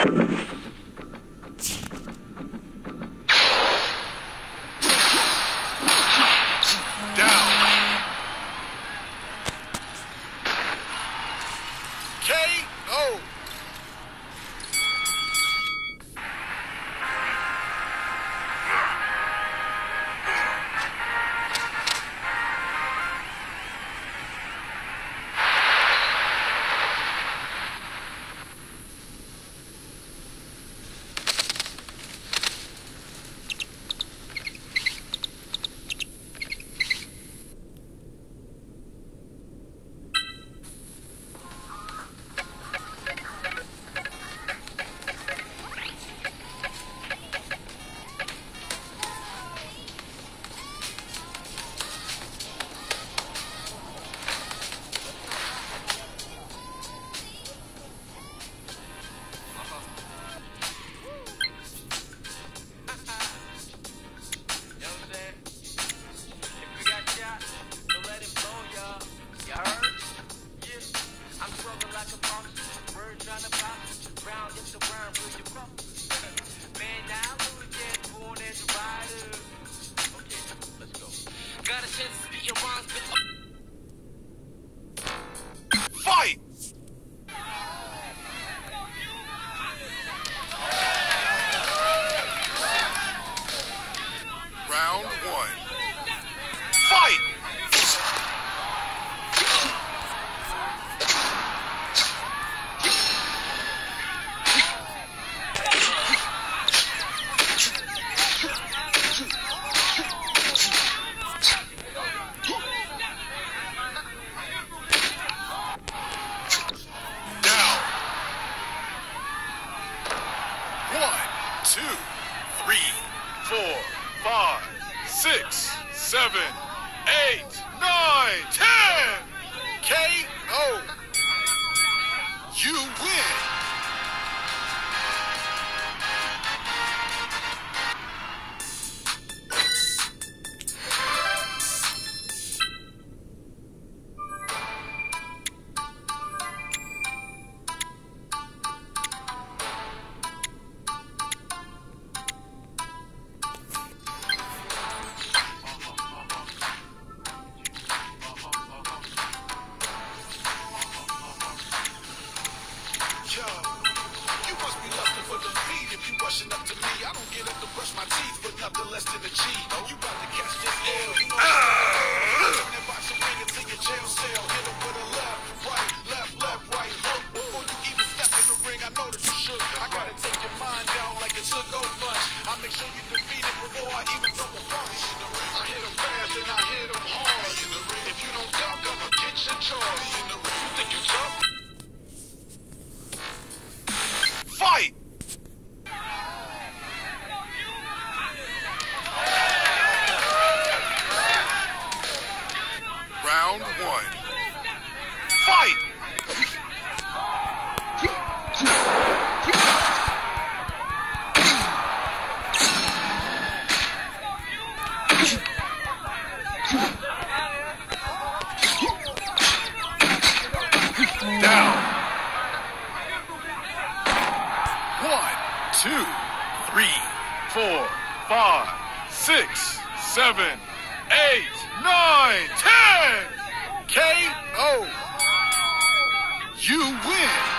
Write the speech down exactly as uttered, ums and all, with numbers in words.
Fight! Round one. Fight! Two, three, four, five, six, seven, eight, nine, ten! K O You win! Up to me, I don't get up to brush my teeth, but nothing less than a G. You about to catch this L, you know that box a wing into your jail cell. Hit him with a left, right, left, left, right hook. Before you even step in the ring, I know that you should. I gotta take your mind down like it's a go punch. I make sure you defeat it before I even throw a punch. I hit him fast and I hit him hard. If you don't duck, I'ma get your charge. You think you tough? Fight! Round one. Fight! Down. One, two, three, four, five, six, seven, eight, nine, ten! K O You win!